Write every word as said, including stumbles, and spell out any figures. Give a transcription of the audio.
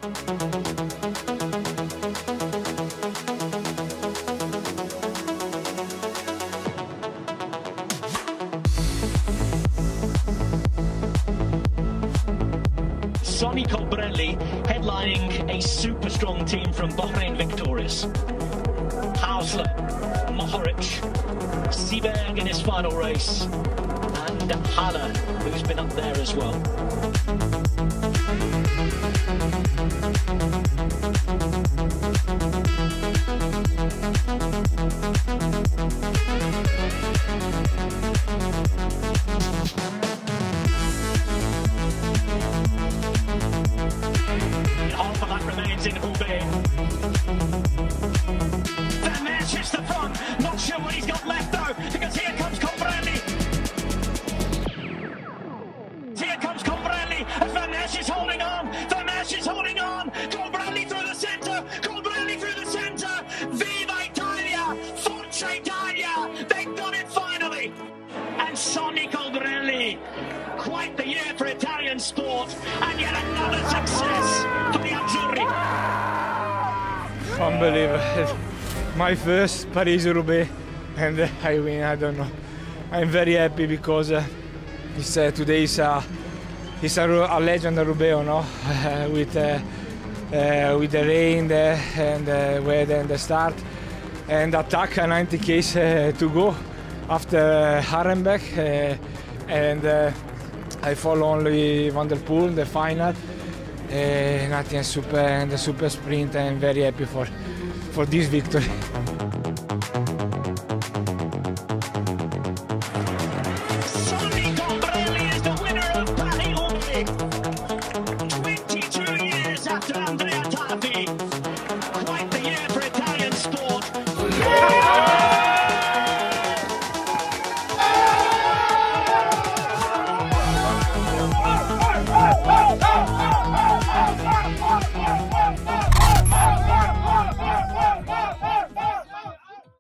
Sonny Colbrelli headlining a super strong team from Bahrain victorious. Hausler, Mohoric, Seberg in his final race, and Haller, who's been up there as well. Half of that remains in Roubaix. Van Merch hits the front. Not sure what he's got left though, because here comes Colbrelli. Here comes Colbrelli, and Van Merch is holding on. Van Merch is holding on. Colbrelli through the centre. Colbrelli through the centre. Viva Italia! Forza Italia! They've done it finally. And Sonny Colbrelli. Quite the year for Italian sport, and yet another success for the Azzurri. Unbelievable. My first Paris-Roubaix, and uh, I win, I don't know. I'm very happy because uh, it's, uh, today is a, it's a, a legend of Roubaix, no? Uh, with, uh, uh, with the rain uh, and the weather and the start, and attack a ninety Ks uh, to go after uh, Harrenberg, uh, and uh, I follow only Van der Poel, the final. Uh, nothing super, and the super sprint. I'm very happy for, for this victory. Sonny Colbrelli is the winner of Paris-Roubaix. twenty-two years after Andrea Tafi. Quite the year for Italian sport.